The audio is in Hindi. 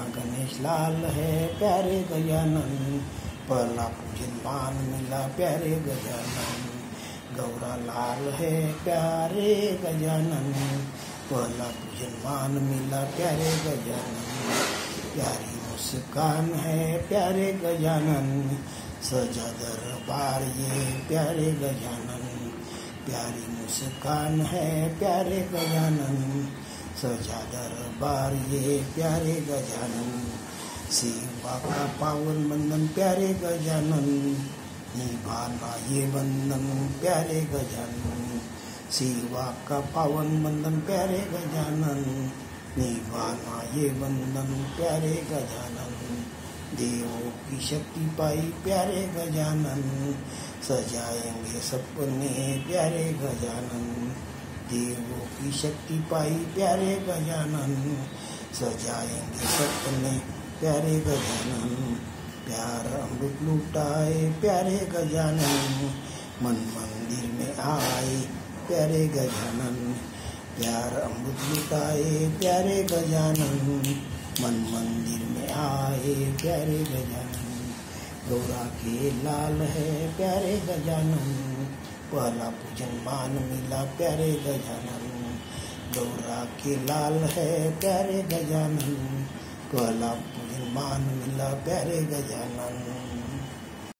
गणेश लाल है प्यारे गजानन, पहला पूजन मान मिला प्यारे गजानन। गौरा लाल है प्यारे गजानन, पहला पूजन मान मिला प्यारे गजानन। प्यारी मुस्कान है प्यारे गजानन, सजा दरबार ये प्यारे गजानन। प्यारी मुस्कान है प्यारे गजानन, सजा दरबार ये प्यारे गजानन। सेवा का पावन बंधन प्यारे गजानन, निभाना ये बंधन प्यारे गजानन। सेवा का पावन बंधन प्यारे गजानन, निभाना ये बंधन प्यारे गजानन। देवों की शक्ति पाई प्यारे गजानन, सजाएंगे सपने प्यारे गजानन। देवों की शक्ति पाई प्यारे गजानन, सजाएंगे सपने प्यारे गजानन। प्यार अमृत लुटाए प्यारे गजानन, मन मंदिर में आए प्यारे गजानन। प्यार अमृत लुटाए प्यारे गजानन, मन मंदिर में आए प्यारे गजानन। गौरा के लाल है प्यारे गजानन, पहला पूजन मान मिला प्यारे गजानन। गौरा के लाल है प्यारे गजानन, पहला पूजन मान मिला प्यारे गजानन।